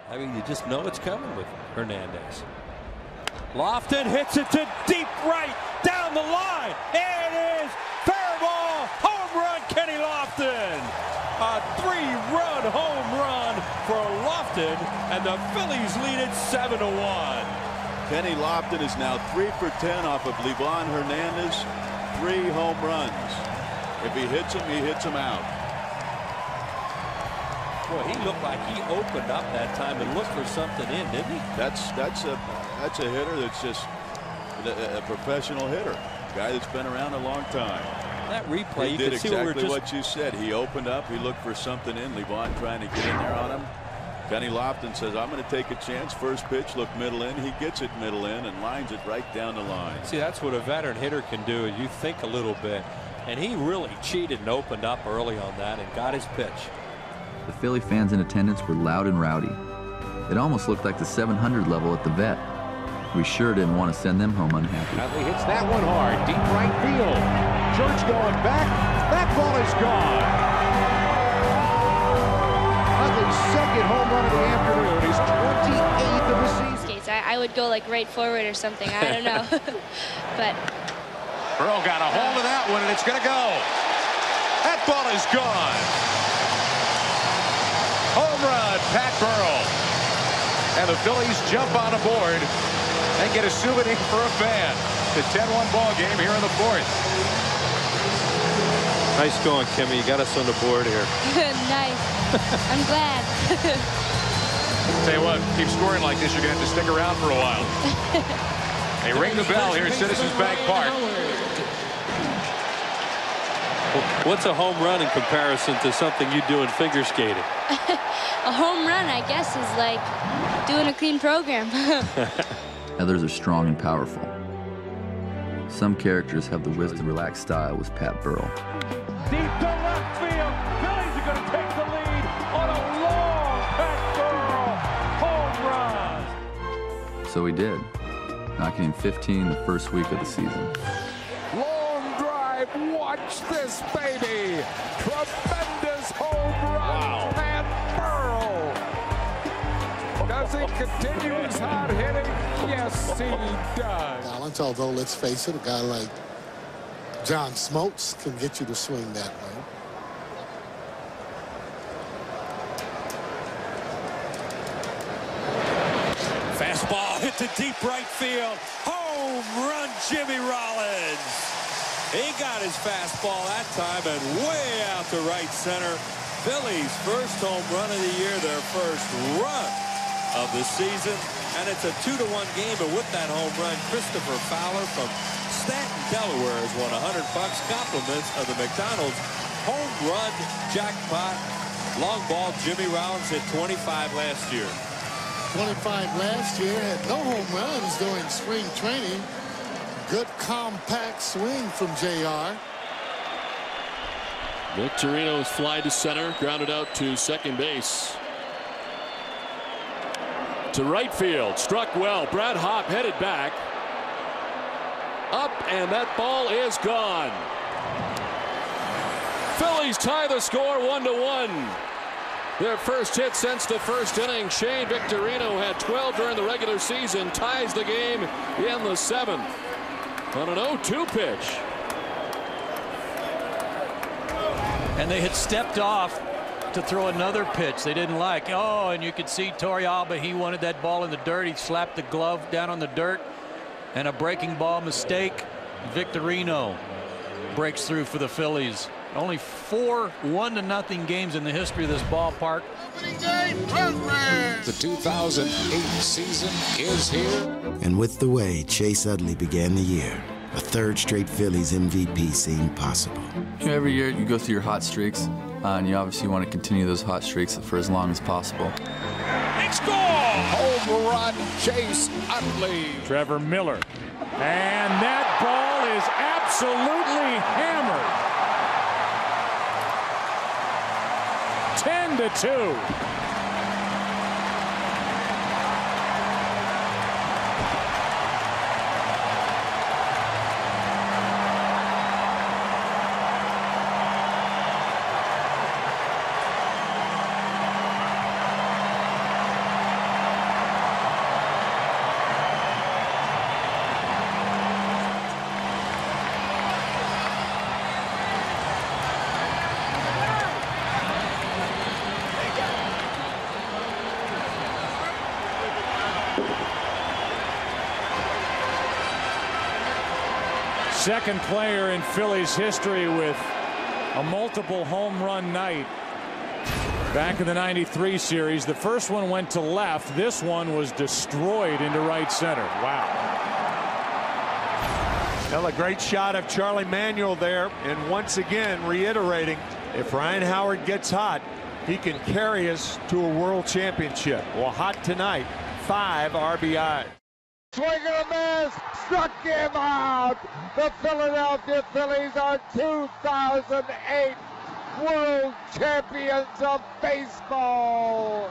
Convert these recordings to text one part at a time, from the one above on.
I mean, you just know it's coming with Hernandez. Lofton hits it to deep right, down the line. It is fair ball, home run, Kenny Lofton. A 3-run home run for Lofton, and the Phillies lead it 7-1. Kenny Lofton is now 3 for 10 off of Livan Hernandez. 3 home runs. If he hits him out. Boy, he looked like he opened up that time and looked for something in, didn't he? That's a hitter that's just a professional hitter, a guy that's been around a long time. That replay, he did exactly what you said. He opened up, he looked for something in. Livan trying to get in there on him. Kenny Lofton says, I'm going to take a chance. First pitch, look middle in. He gets it middle in and lines it right down the line. See, that's what a veteran hitter can do. You think a little bit, and he really cheated and opened up early on that and got his pitch. The Philly fans in attendance were loud and rowdy. It almost looked like the 700 level at the vet. We sure didn't want to send them home unhappy. Hadley hits that one hard, deep right field. George going back. That ball is gone. Hadley's second home run of the afternoon. His 28th of the season. I would go like right forward or something. I don't know. But Burrell got a hold of that one, and it's going to go. That ball is gone. Home run, Pat Burrell. And the Phillies jump on a board and get a souvenir for a fan. The 10-1 ball game here in the 4th. Nice going, Kimmy. You got us on the board here. nice. I'm glad. Tell you what, keep scoring like this, you're going to have to stick around for a while. They ring the bell here at Citizens Bank Park. What's a home run in comparison to something you do in figure skating? A home run, I guess, is like doing a clean program. Others are strong and powerful. Some characters have the wisdom to relax style, was Pat Burrell. Deep to left field. Phillies are going to take the lead on a long Pat Burrell home run. So he did, knocking in 15 the first week of the season. Long drive. Watch this, baby. Tremendous home run. Wow. Pat Burrell. Does he continue his hard hitting? Yes, he does. Balance, although let's face it, a guy like John Smoltz can get you to swing that way. Fastball hit to deep right field. Home run, Jimmy Rollins. He got his fastball that time and way out to right center. Phillies' first home run of the year, their first run of the season. And it's a 2-1 game, and with that home run, Christopher Fowler from Stanton, Delaware has won $100. Compliments of the McDonald's home run jackpot. Long ball, Jimmy Rollins hit 25 last year. 25 last year, had no home runs during spring training. Good compact swing from JR. Victorino's fly to center, grounded out to second base. To right field, struck well. Brad Hopp headed back. Up, and that ball is gone. Phillies tie the score 1-1. Their first hit since the first inning. Shane Victorino had 12 during the regular season. Ties the game in the 7th on an 0-2 pitch. And they had stepped off to throw another pitch they didn't like. Oh, and you could see Torrealba, he wanted that ball in the dirt. He slapped the glove down on the dirt, and a breaking ball mistake. Victorino breaks through for the Phillies. Only 4 1-0 games in the history of this ballpark. The 2008 season is here. And with the way Chase Utley began the year, a third straight Phillies MVP seemed possible. You know, every year you go through your hot streaks, and you obviously want to continue those hot streaks for as long as possible. Big score! Home run, Chase Utley. Trevor Miller. And that ball is absolutely hammered. 10-2. second player in Phillies history with a multiple home run night. Back in the '93 series, the first one went to left. This one was destroyed into right center. Wow. Well, a great shot of Charlie Manuel there, and once again reiterating, if Ryan Howard gets hot, he can carry us to a world championship. Well, hot tonight, 5 RBI. Swing and a miss, struck him out. The Philadelphia Phillies are 2008 world champions of baseball.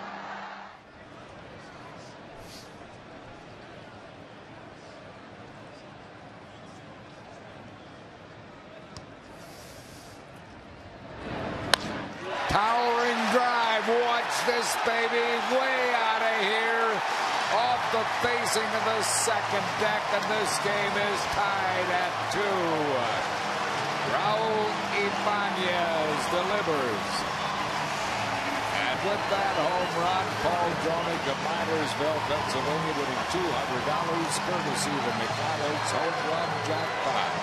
Towering drive. Watch this, baby. Way out of here. Off the facing of the second deck, and this game is tied at 2. Raul Ibanez delivers. And with that home run, Paul Dromick of Minersville, Pennsylvania, winning $200 courtesy of the McDonald's home run jackpot.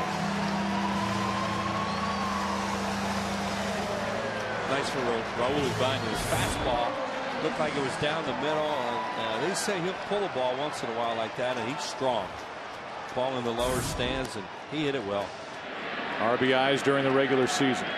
Nice for Raul Ibanez. Fastball looked like it was down the middle, and they say he'll pull a ball once in a while like that, and he's strong. Ball in the lower stands, and he hit it well. RBIs during the regular season.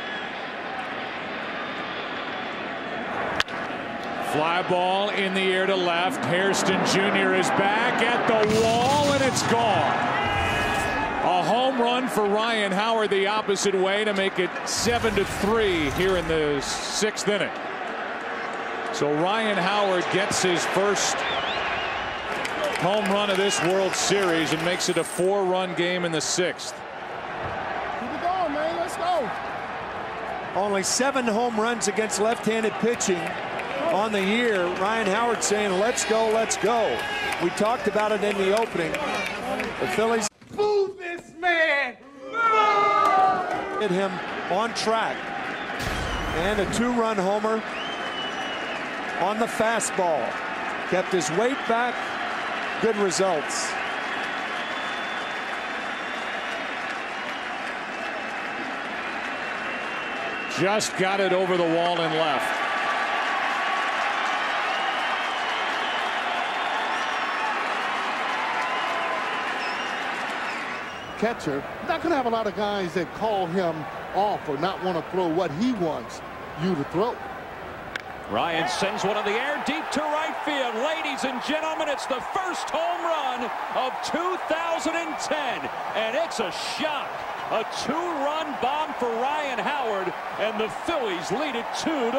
Fly ball in the air to left. Hairston Jr. is back at the wall, and it's gone. A home run for Ryan Howard the opposite way to make it 7-3 here in the 6th inning. So Ryan Howard gets his first home run of this World Series and makes it a 4-run game in the 6th. Keep it going, man. Let's go. Only 7 home runs against left-handed pitching on the year. Ryan Howard saying, let's go, let's go. We talked about it in the opening. The Phillies Move this man. hit him on track. And a 2-run homer on the fastball. Kept his weight back. Good results. Just got it over the wall and left. Catcher, not going to have a lot of guys that call him off or not want to throw what he wants you to throw. Ryan sends one in the air deep to right field. Ladies and gentlemen, it's the first home run of 2010, and it's a shock. A 2-run bomb for Ryan Howard, and the Phillies lead it 2-1.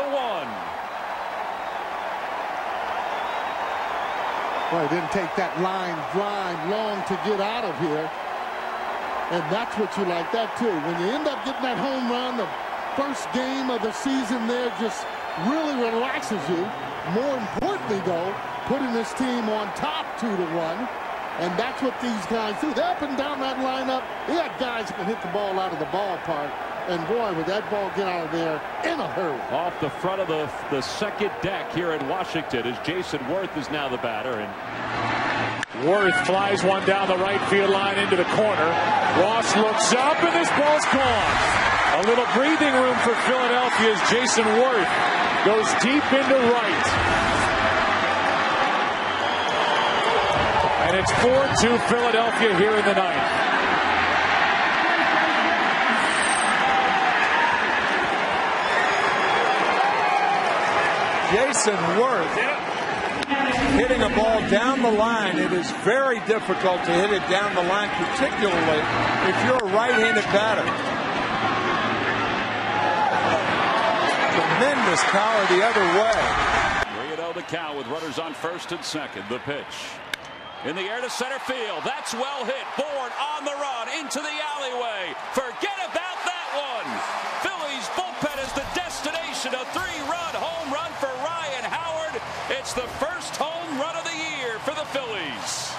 Well, it didn't take that line drive long to get out of here. And that's what you like that too. When you end up getting that home run, the first game of the season there just really relaxes you. More importantly, though, putting this team on top 2-1. And that's what these guys do. They're up and down that lineup. They got guys who can hit the ball out of the ballpark. And boy, would that ball get out of there in a hurry. Off the front of the second deck here in Washington as Jason Worth is now the batter. And Worth flies one down the right field line into the corner. Ross looks up, and this ball's gone. A little breathing room for Philadelphia as Jason Worth goes deep into right. And it's 4-2 Philadelphia here in the 9th. Jason Worth hitting a ball down the line. It is very difficult to hit it down the line, particularly if you're a right-handed batter. Tremendous power the other way. 3-0 the count with runners on first and second. The pitch. In the air to center field. That's well hit. Bourne on the run into the alleyway. Forget about that one. Phillies bullpen is the destination. A 3-run home run for Ryan Howard. It's the first home run of the year for the Phillies.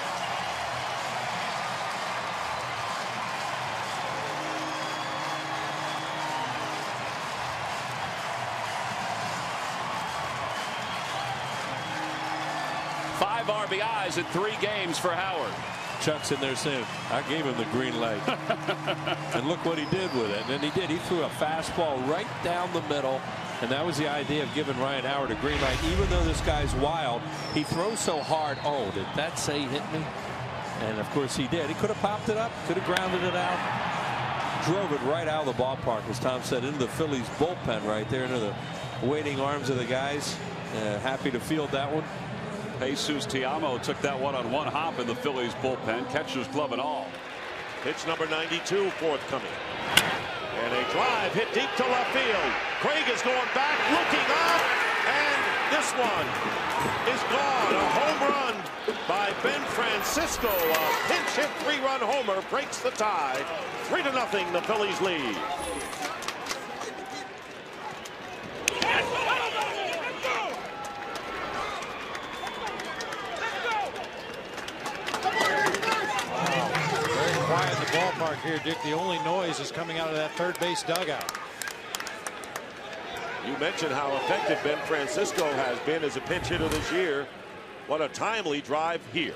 Five RBIs in 3 games for Howard. Chuck's in there saying, I gave him the green light. And look what he did with it. And he did. He threw a fastball right down the middle. And that was the idea of giving Ryan Howard a green light. Even though this guy's wild, he throws so hard. Oh, did that say hit me? And of course he did. He could have popped it up, could have grounded it out. Drove it right out of the ballpark, as Tom said, into the Phillies bullpen right there, into the waiting arms of the guys. Happy to field that one. Jesus Tiamo took that one on one hop in the Phillies bullpen, catcher's glove and all. Pitch number 92 forthcoming. And a drive hit deep to left field. Craig is going back, looking up, and this one is gone. A home run by Ben Francisco. A pinch hit 3-run homer breaks the tie. 3-0, the Phillies lead. Quiet in the ballpark here, Dick. The only noise is coming out of that third base dugout. You mentioned how effective Ben Francisco has been as a pinch hitter this year. What a timely drive here.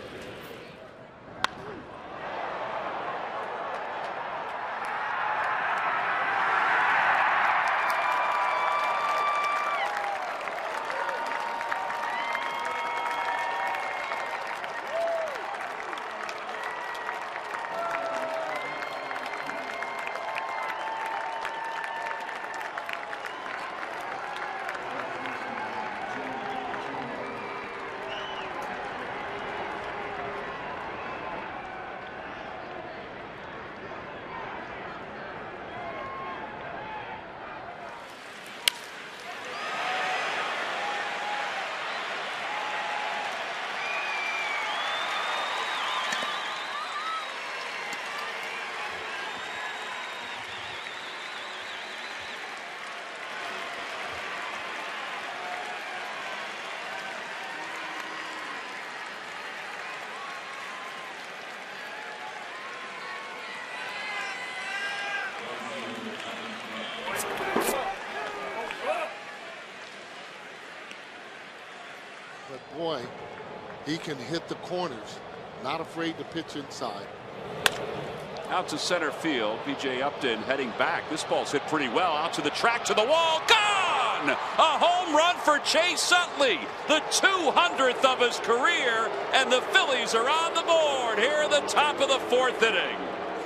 But boy, he can hit the corners. Not afraid to pitch inside. Out to center field. B.J. Upton heading back. This ball's hit pretty well. Out to the track, to the wall. Gone! A home run for Chase Utley. The 200th of his career. And the Phillies are on the board here at the top of the 4th inning.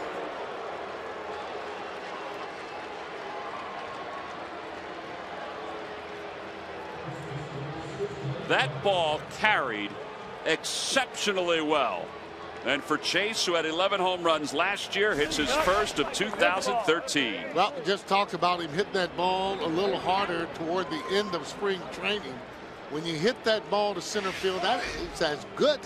That ball carried exceptionally well. And for Chase, who had 11 home runs last year, hits his first of 2013. Well, we just talked about him hitting that ball a little harder toward the end of spring training. When you hit that ball to center field, that is as good.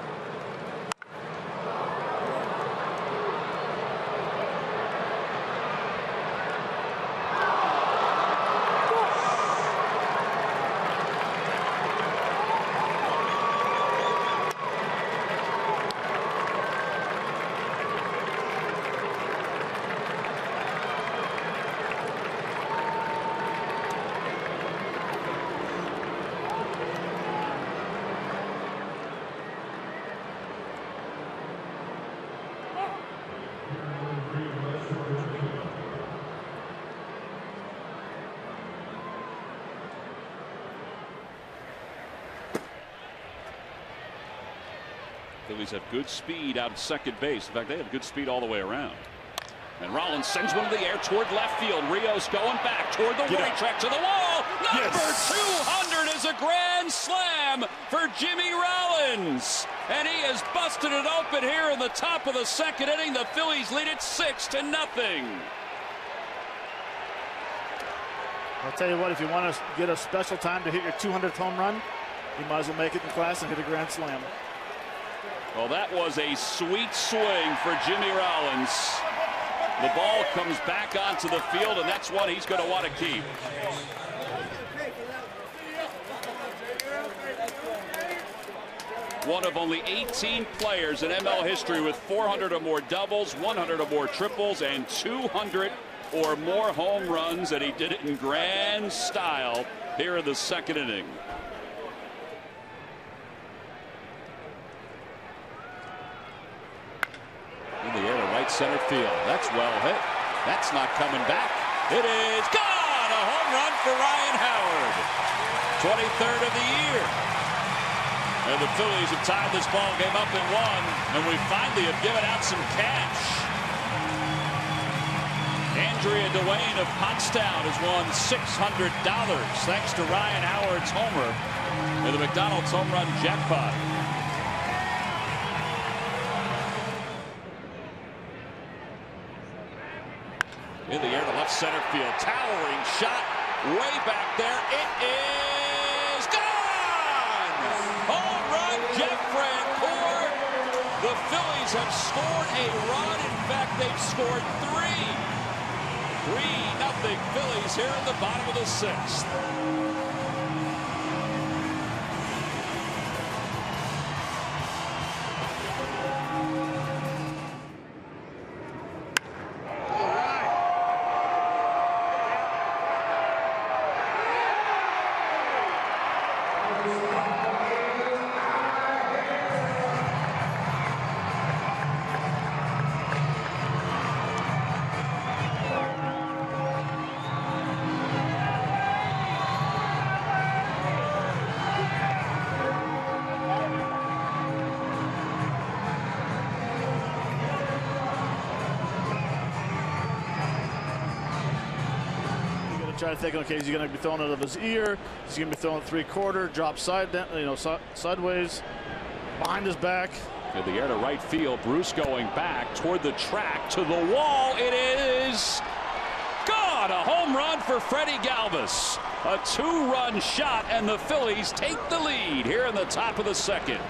Phillies have good speed out at second base. In fact, they have good speed all the way around. And Rollins sends one to the air toward left field. Rios going back toward the right track to the wall. Number 200 is a grand slam for Jimmy Rollins. And he has busted it open here in the top of the 2nd inning. The Phillies lead it 6-0. I'll tell you what, if you want to get a special time to hit your 200th home run, you might as well make it in class and hit a grand slam. Well, that was a sweet swing for Jimmy Rollins. The ball comes back onto the field, and that's one he's going to want to keep. One of only 18 players in ML history with 400 or more doubles, 100 or more triples, and 200 or more home runs, and he did it in grand style here in the 2nd inning. right center field. That's well hit. That's not coming back. It is gone. A home run for Ryan Howard. 23rd of the year. And the Phillies have tied this ball game up in 1, and we finally have given out some cash. Andrea Dwayne of Pottstown has won $600 thanks to Ryan Howard's homer in the McDonald's home run jackpot. In the air to left center field. Towering shot way back there. It is gone! Home run, Jeff Francoeur. The Phillies have scored a run. In fact, they've scored 3. 3-0 Phillies here in the bottom of the 6th. Try to think, okay, is he going to be throwing it out of his ear? Is he going to be throwing 3/4, drop side down, sideways, behind his back? In the air to right field, Bruce going back toward the track, to the wall. It is gone. A home run for Freddie Galvis. A 2-run shot, and the Phillies take the lead here in the top of the 2nd.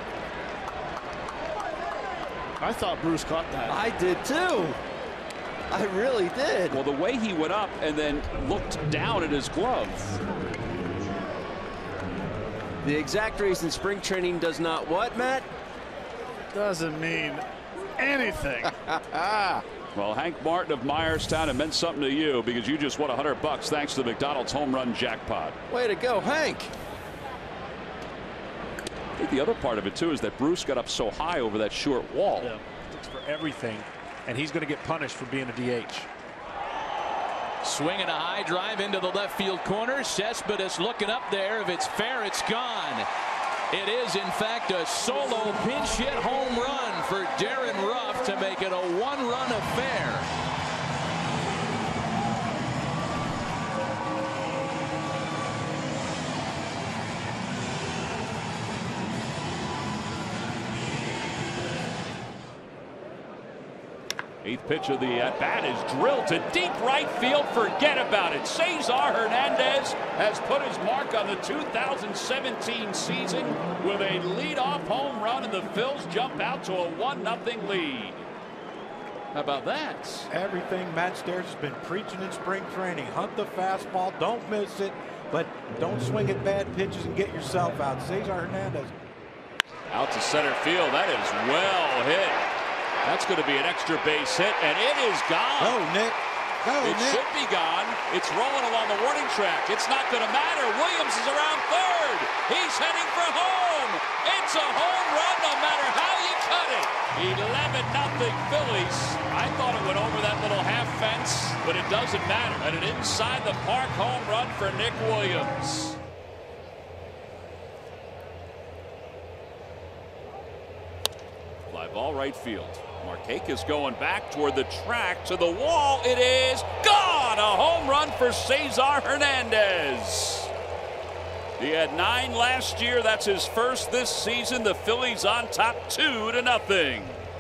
I thought Bruce caught that. I did too. I really did. Well, the way he went up and then looked down at his glove. The exact reason spring training does not what, Matt? Doesn't mean anything. Well, Hank Martin of Myerstown, it meant something to you because you just won $100 thanks to the McDonald's home run jackpot. Way to go, Hank. I think the other part of it, too, is that Bruce got up so high over that short wall. Yeah. It's for everything. And he's going to get punished for being a DH. Swinging a high drive into the left field corner. Cespedes looking up there. If it's fair, it's gone. It is, in fact, a solo pinch hit home run for Darren Ruff to make it a 1-run affair. Eighth pitch of the at-bat is drilled to deep right field. Forget about it. Cesar Hernandez has put his mark on the 2017 season with a leadoff home run, and the Phils jump out to a 1-0 lead. How about that? Everything Matt Stairs has been preaching in spring training. Hunt the fastball. Don't miss it, but don't swing at bad pitches and get yourself out. Cesar Hernandez. Out to center field. That is well hit. That's going to be an extra base hit, and it is gone. Go, Nick. Go, It Nick. should be gone. It's rolling along the warning track. It's not going to matter. Williams is around third. He's heading for home. It's a home run no matter how you cut it. 11-0 Phillies. I thought it went over that little half fence, but it doesn't matter. And an inside the park home run for Nick Williams. Fly ball right field. Markakis going back toward the track, to the wall. It is gone. A home run for Cesar Hernandez. He had 9 last year. That's his first this season. The Phillies on top 2-0.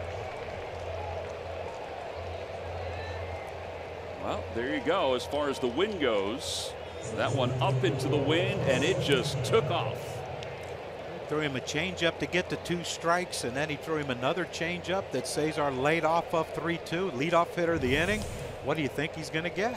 Well, there you go. As far as the wind goes, that one up into the wind, and it just took off. Threw him a changeup to get to 2 strikes, and then he threw him another changeup that Cesar laid off of 3-2. Leadoff hitter of the inning. What do you think he's going to get?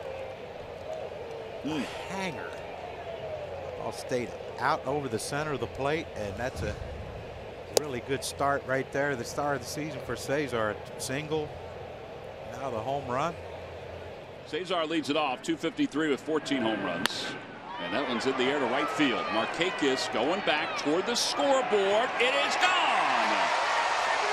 A hanger. Ball stayed out over the center of the plate, and that's a really good start right there. The start of the season for Cesar. Single. Now the home run. Cesar leads it off, 253 with 14 home runs. And that one's in the air to right field. Markakis going back toward the scoreboard. It is gone.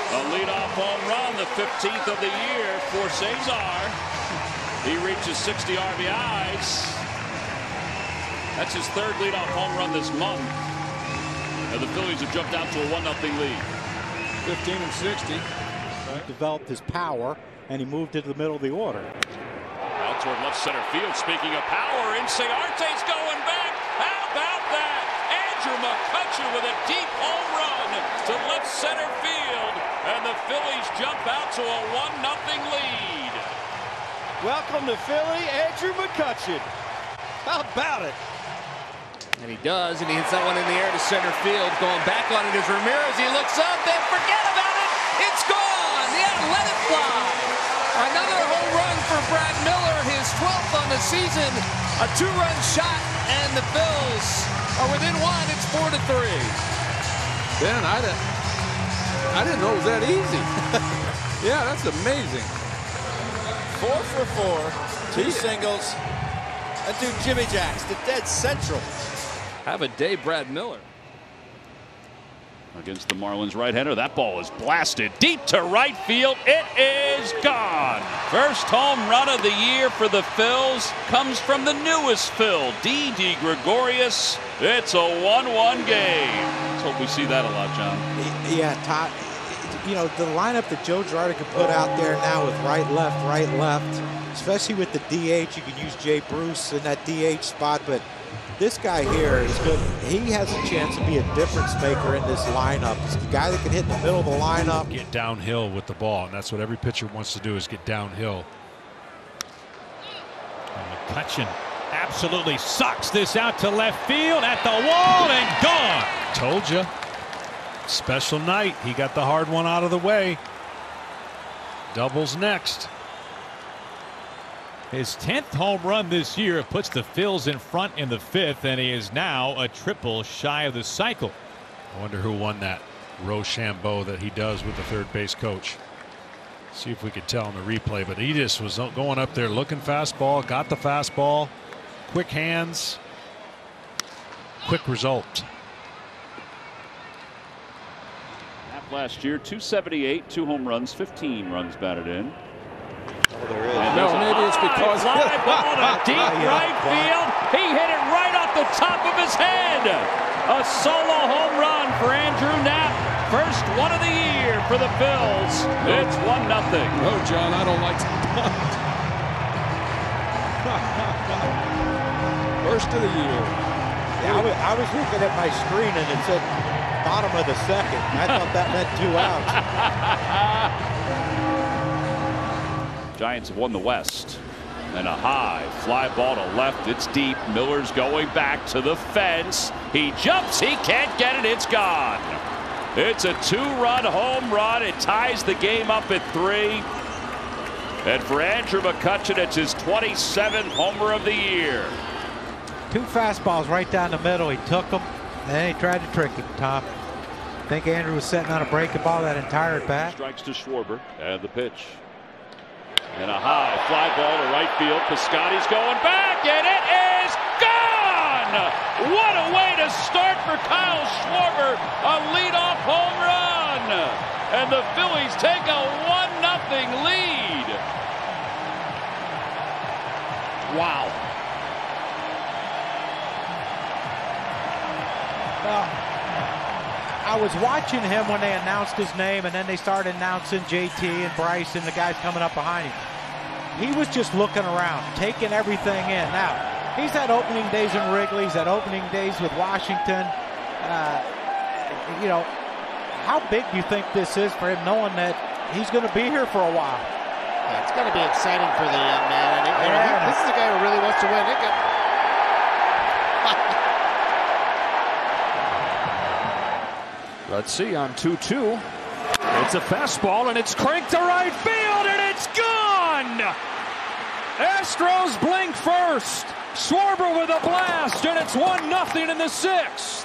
A leadoff home run, the 15th of the year for Cesar. He reaches 60 RBIs. That's his third leadoff home run this month. And the Phillies have jumped out to a 1-0 lead. 15 and 60. He developed his power, and he moved into the middle of the order. Out toward left center field. Speaking of power, Inciarte's going back. How about that? Andrew McCutchen with a deep home run to left center field. And the Phillies jump out to a 1-0 lead. Welcome to Philly, Andrew McCutchen. How about it? And he does, and he hits that one in the air to center field. Going back on it is Ramirez. He looks up and forget about it. It's gone. He had to let it fly. Another home run for Brad Miller, his 12th on the season. A 2-run shot, and the Phils are within one. It's 4-3. Ben, I didn't know it was that easy. Yeah, that's amazing. 4 for 4, 2 singles. That dude Jimmy Jacks, the dead central. Have a day, Brad Miller. Against the Marlins right-hander, that ball is blasted deep to right field. It is gone. First home run of the year for the Phils comes from the newest Phil, D.D. Gregorius. It's a 1-1 game. Let's hope we see that a lot, John. Yeah, Todd. You know, the lineup that Joe Girardi can put out there now with right, left, especially with the DH, you can use Jay Bruce in that DH spot, but this guy here is good. He has a chance to be a difference maker in this lineup. He's the guy that can hit in the middle of the lineup. Get downhill with the ball, and that's what every pitcher wants to do, is get downhill. And McCutchen absolutely sucks this out to left field at the wall and gone. Told you. Special night. He got the hard one out of the way. Doubles next. His 10th home run this year puts the Phils in front in the 5th, and he is now a triple shy of the cycle. I wonder who won that Rochambeau that he does with the third base coach. See if we could tell in the replay, but he just was going up there looking fastball, got the fastball, quick hands, quick result. Last year, 278, 2 home runs, 15 runs batted in. No, maybe it's because fly ball to deep right field. He hit it right off the top of his head. A solo home run for Andrew Knapp. First one of the year for the Phils. It's 1-0. No, John, I don't like to punt. First of the year. Yeah, I was looking at my screen and it said bottom of the 2nd. I thought that meant 2 outs. Giants have won the West. And a high fly ball to left. It's deep. Miller's going back to the fence. He jumps. He can't get it. It's gone. It's a 2-run home run. It ties the game up at 3. And for Andrew McCutchen, it's his 27th homer of the year. 2 fastballs right down the middle. He took them, and then he tried to trick him, Tom. I think Andrew was sitting on a breaking ball that entire at bat. Strikes to Schwarber, and the pitch. And a high fly ball to right field. Piscotty's going back, and it is gone! What a way to start for Kyle Schwarber. A leadoff home run. And the Phillies take a 1-0 lead. Wow. I was watching him when they announced his name, and then they started announcing JT and Bryce and the guys coming up behind him. He was just looking around, taking everything in. Now, he's had opening days in Wrigley, he's had opening days with Washington. You know, how big do you think this is for him, knowing that he's going to be here for a while? Yeah, it's going to be exciting for the young man. And this is a guy who really wants to win. Let's see on 2-2. It's a fastball, and it's cranked to right field, and it's gone! Astros blink first. Schwarber with a blast, and it's 1-0 in the 6th.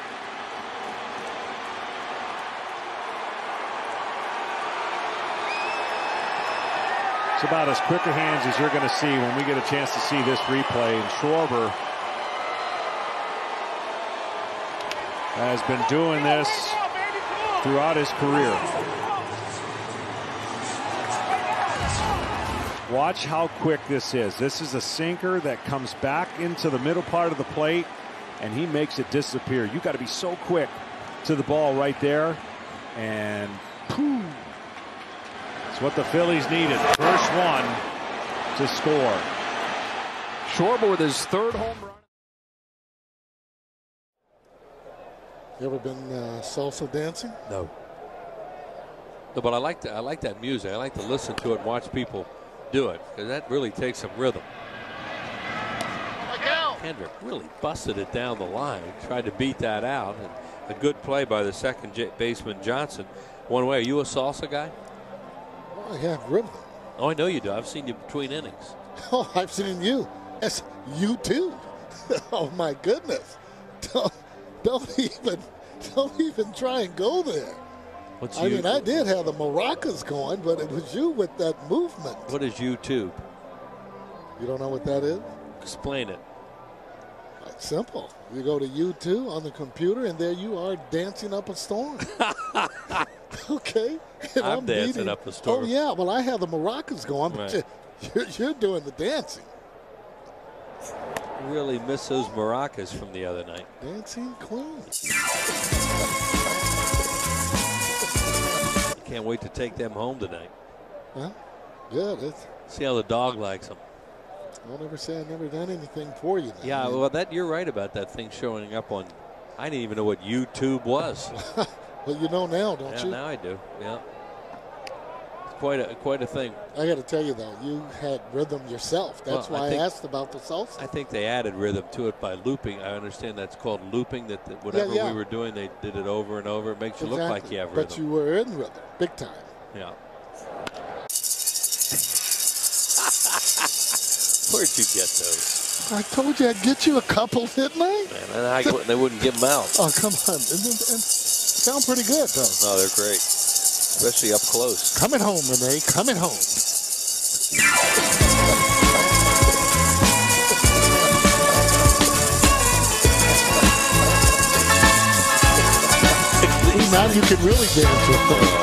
It's about as quick a hands as you're going to see when we get a chance to see this replay. And Schwarber has been doing this throughout his career. Watch how quick this is. This is a sinker that comes back into the middle part of the plate, and he makes it disappear. You got to be so quick to the ball right there, and pooh. It's what the Phillies needed. First one to score. Schwarber with his third home run. You ever been salsa dancing? No. No, but I like that music. I like to listen to it and watch people do it, because that really takes some rhythm. Kendrick really busted it down the line, tried to beat that out, and a good play by the second baseman Johnson. One way. Are you a salsa guy? Oh, I have rhythm. Oh, I know you do. I've seen you between innings. Oh, I've seen you. Yes, you too. Oh my goodness! Don't even try and go there. I mean, I did have the maracas going, but it was you with that movement. What is YouTube? You don't know what that is? Explain it. It's simple. You go to YouTube on the computer, and there you are dancing up a storm. Okay. And I'm dancing up a storm. Oh, yeah. Well, I have the maracas going, Right. but you're doing the dancing. Really miss those maracas from the other night. Dancing queen. Can't wait to take them home tonight. Well, good. See how the dog likes them. Don't ever say I've never done anything for you. Now. Yeah, well, you're right about that thing showing up on. I didn't even know what YouTube was. Well, you know now, don't you? Now I do. Yeah, it's quite a thing. I got to tell you though, you had rhythm yourself. That's why I asked about the salsa. I think they added rhythm to it by looping. I understand that's called looping. That whatever we were doing, they did it over and over. It makes you look like you have rhythm. But you were in rhythm, big time. Yeah. Where'd you get those? I told you I'd get you a couple, didn't I? Man, they wouldn't give them out. Oh, come on. And sound pretty good, though. No, they're great. Especially up close. Coming home, Renee. Coming home. Now you can really dance with them.